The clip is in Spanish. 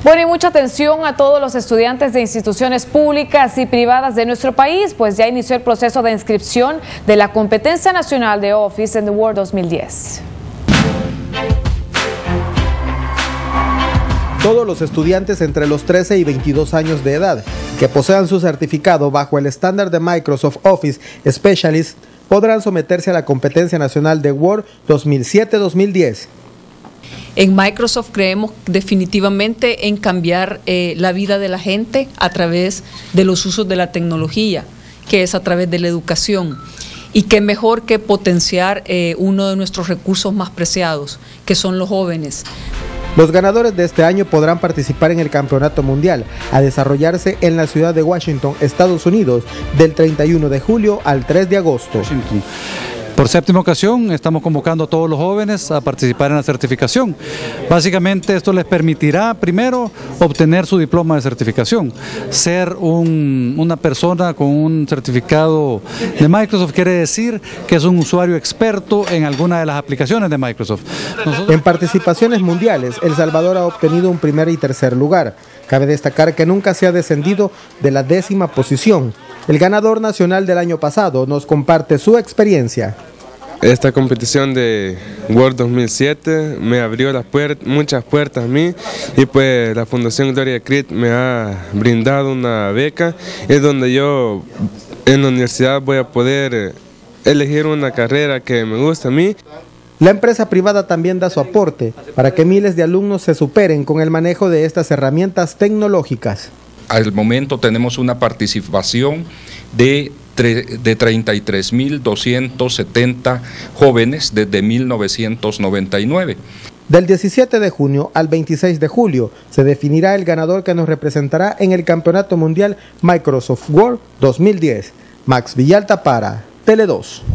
Bueno, y mucha atención a todos los estudiantes de instituciones públicas y privadas de nuestro país, pues ya inició el proceso de inscripción de la competencia nacional de Office in the Word 2010. Todos los estudiantes entre los 13 y 22 años de edad que posean su certificado bajo el estándar de Microsoft Office Specialist podrán someterse a la competencia nacional de Word 2007-2010. En Microsoft creemos definitivamente en cambiar la vida de la gente a través de los usos de la tecnología, que es a través de la educación. Y qué mejor que potenciar uno de nuestros recursos más preciados, que son los jóvenes. Los ganadores de este año podrán participar en el Campeonato Mundial, a desarrollarse en la ciudad de Washington, Estados Unidos, del 31 de julio al 3 de agosto. Por séptima ocasión estamos convocando a todos los jóvenes a participar en la certificación. Básicamente esto les permitirá primero obtener su diploma de certificación. Ser una persona con un certificado de Microsoft quiere decir que es un usuario experto en alguna de las aplicaciones de Microsoft. En participaciones mundiales, El Salvador ha obtenido un primer y tercer lugar. Cabe destacar que nunca se ha descendido de la 10ª posición. El ganador nacional del año pasado nos comparte su experiencia. Esta competición de Word 2007 me abrió muchas puertas a mí, y pues la Fundación Gloria Creed me ha brindado una beca, es donde yo en la universidad voy a poder elegir una carrera que me gusta a mí. La empresa privada también da su aporte para que miles de alumnos se superen con el manejo de estas herramientas tecnológicas. Al momento tenemos una participación de 33.270 jóvenes desde 1999. Del 17 de junio al 26 de julio se definirá el ganador que nos representará en el Campeonato Mundial Microsoft Word 2010. Max Villalta para Tele 2.